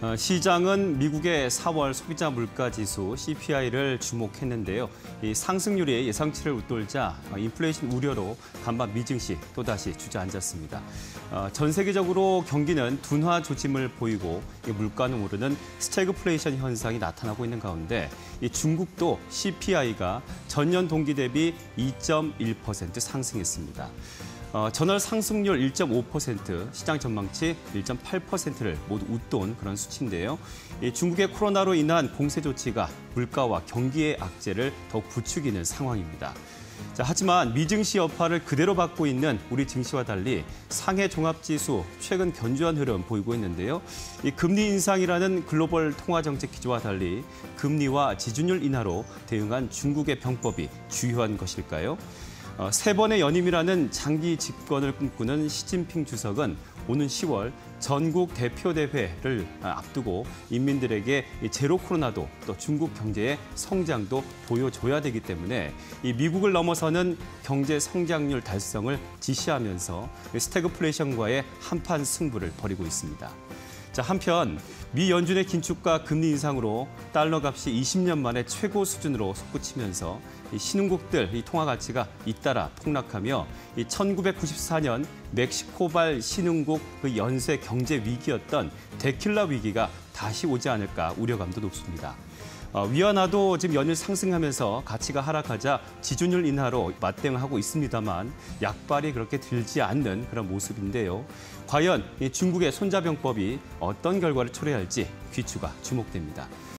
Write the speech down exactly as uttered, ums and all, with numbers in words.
어, 시장은 미국의 사월 소비자 물가지수 씨피아이를 주목했는데요. 이 상승률이 예상치를 웃돌자 인플레이션 우려로 간밤 미증시 또다시 주저앉았습니다. 어, 전 세계적으로 경기는 둔화 조짐을 보이고 물가는 오르는 스태그플레이션 현상이 나타나고 있는 가운데 이 중국도 씨피아이가 전년 동기 대비 이 점 일 퍼센트 상승했습니다. 어, 전월 상승률 일 점 오 퍼센트, 시장 전망치 일 점 팔 퍼센트를 모두 웃돈 그런 수치인데요. 이 중국의 코로나로 인한 공세 조치가 물가와 경기의 악재를 더욱 부추기는 상황입니다. 자, 하지만 미증시 여파를 그대로 받고 있는 우리 증시와 달리 상해 종합지수 최근 견조한 흐름 보이고 있는데요. 이 금리 인상이라는 글로벌 통화정책 기조와 달리 금리와 지준율 인하로 대응한 중국의 병법이 주요한 것일까요? 어, 세 번의 연임이라는 장기 집권을 꿈꾸는 시진핑 주석은 오는 시월 전국 대표대회를 앞두고 인민들에게 제로 코로나도 또 중국 경제의 성장도 보여줘야 되기 때문에 이 미국을 넘어서는 경제 성장률 달성을 지시하면서 스태그플레이션과의 한판 승부를 벌이고 있습니다. 자, 한편 미 연준의 긴축과 금리 인상으로 달러 값이 이십 년 만에 최고 수준으로 솟구치면서 이 신흥국들 이 통화 가치가 잇따라 폭락하며 이 천구백구십사 년 멕시코발 신흥국 그 연쇄 경제 위기였던 데킬라 위기가 다시 오지 않을까 우려감도 높습니다. 어, 위안화도 지금 연일 상승하면서 가치가 하락하자 지준율 인하로 맞대응하고 있습니다만 약발이 그렇게 들지 않는 그런 모습인데요. 과연 이 중국의 손자병법이 어떤 결과를 초래할지 귀추가 주목됩니다.